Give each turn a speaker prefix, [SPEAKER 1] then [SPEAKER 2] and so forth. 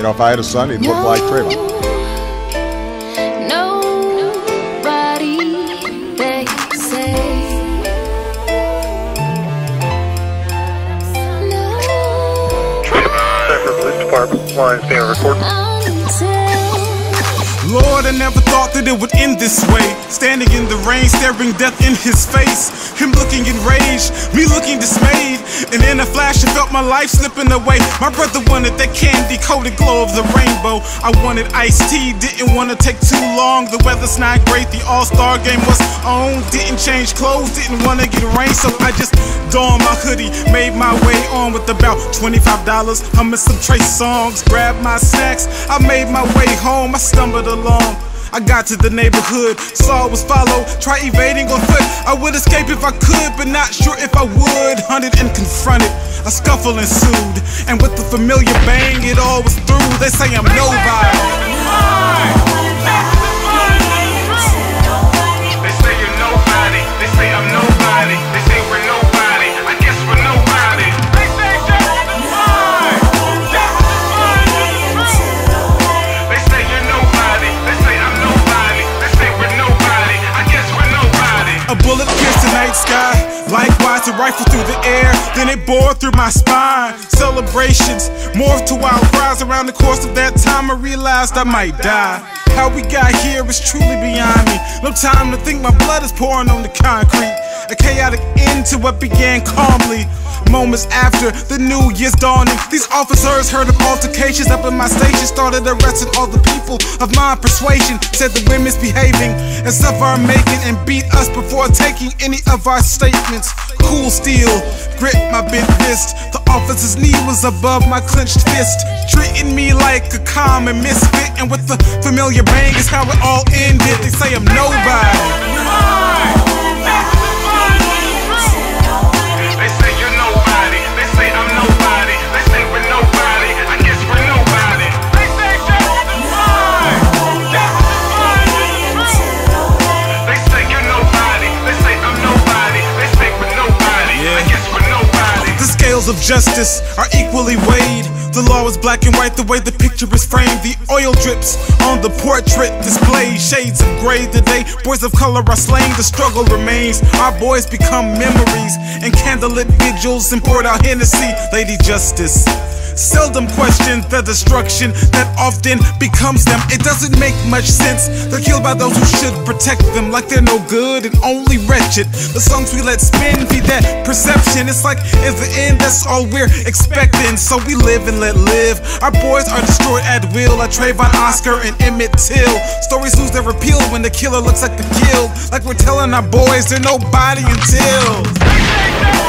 [SPEAKER 1] know, if I had a son, he'd look like Trayvon.
[SPEAKER 2] Nobody, they say.
[SPEAKER 3] Cypher Police Department, lines being recorded.
[SPEAKER 4] Lord, I never thought that it would end this way. Standing in the rain, staring death in his face. Him looking enraged, me looking dismayed. And in a flash, I felt my life slipping away. My brother wanted that candy-coated glow of the rainbow. I wanted iced tea, didn't want to take too long. The weather's not great, the all-star game was on. Didn't change clothes, didn't want to get rain, so I just donned my hoodie, made my way on with about $25. Humming some Trace songs, grabbed my snacks. I made my way home, I stumbled along. I got to the neighborhood, saw it was followed. Try evading on foot, I would escape if I could, but not sure if I would. Hunted and confronted, a scuffle ensued, and with the familiar bang, it all was through. They say I'm nobody. They say you're nobody. They say I'm nobody. They say we're nobody. I guess we're nobody. They say they say you're nobody. They say I'm nobody. They say we're nobody. I guess we're nobody. A bullet pierced the night sky. Likewise, a rifle through the air, then it bored through my spine. Celebrations morphed to wild cries. Around the course of that time, I realized I might die. How we got here is truly beyond me. No time to think, my blood is pouring on the concrete. A chaotic end to what began calmly. Moments after the new year's dawning, these officers heard of altercations up in my station, started arresting all the people of my persuasion. Said the women misbehaving and stuff are making, and beat us before taking any of our statements. Cool steel, grip my bent wrist. The officer's knee was above my clenched fist, treating me like a common misfit. And with the familiar bang is how it all ended. They say I'm nobody. They say you're nobody. They say I'm nobody. They say we're nobody. I guess we're nobody. They say they say you're nobody. They say I'm nobody. They say we're nobody. I guess we're nobody. The scales of justice are equally weighed. The law is black and white, the way the picture is framed. The oil drips on the portrait display. Shades of gray today, boys of color are slain. The struggle remains, our boys become memories. And candlelit vigils and poured out Hennessy. Lady Justice seldom question the destruction that often becomes them. It doesn't make much sense. They're killed by those who should protect them, like they're no good and only wretched. The songs we let spin feed that perception. It's like in the end that's all we're expecting. So we live and let live. Our boys are destroyed at will, like Trayvon, Oscar, and Emmett Till. Stories lose their appeal when the killer looks like the killed. Like we're telling our boys they're nobody until